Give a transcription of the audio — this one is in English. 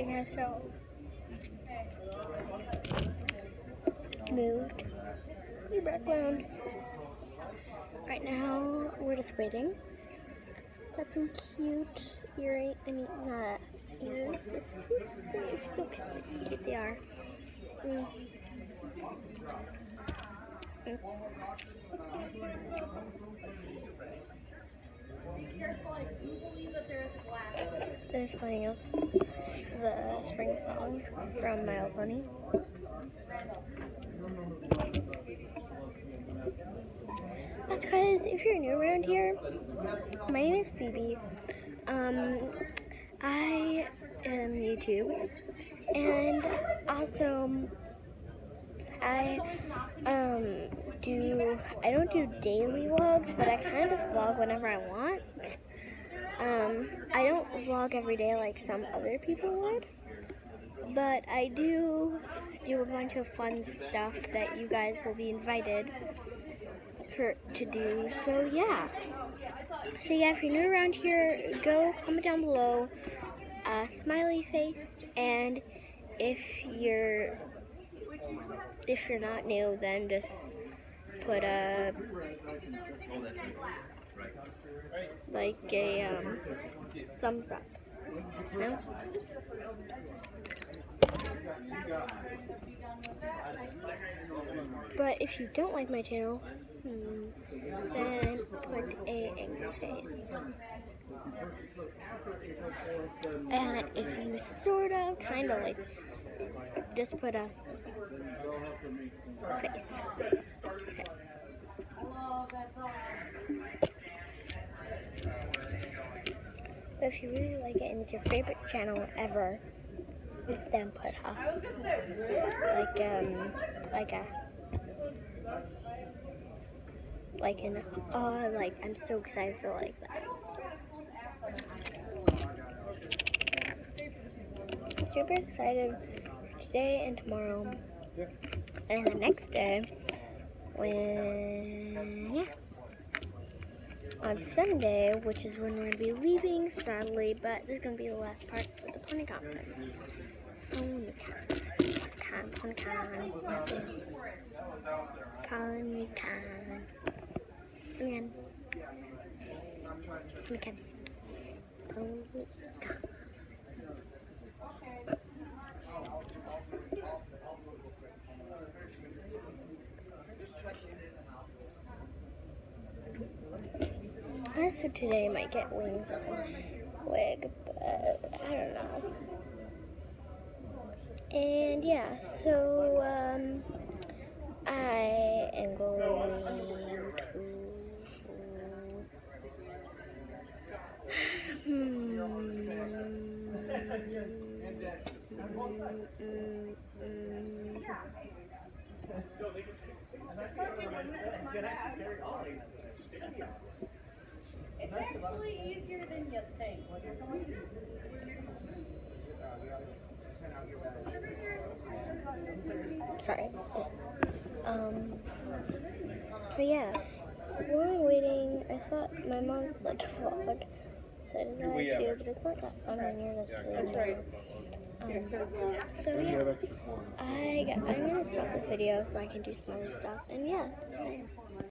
Yeah, so moved the background. Right now, we're just waiting. Got some cute earrings. I mean, not ears. They're still cute. They are. There's playing of the spring song from My Little Pony. That's because if you're new around here, my name is Phoebe. I am YouTube, and also I don't do daily vlogs, but I kind of just vlog whenever I want. I don't vlog every day like some other people would, but I do a bunch of fun stuff that you guys will be invited to do. So yeah, if you're new around here, go comment down below a smiley face, and if you're not new, then just put a thumbs up. No? But if you don't like my channel, then put a angry face. And if you sort of, kind of like, just put a face. Okay. But if you really like it and it's your favorite channel ever, then put I'm so excited for like that. I'm super excited for today and tomorrow and the next day on Sunday, which is when we're going to be leaving, sadly, but this is going to be the last part of the pony conference. So today I might get wings on my wig, but I don't know. And yeah, so I am going It's actually easier than you think. Sorry. But yeah, while I'm waiting, I thought my mom's like to vlog, so I decided to, but it's not that fun when you're just really so yeah, I'm gonna stop this video so I can do some other stuff, and yeah.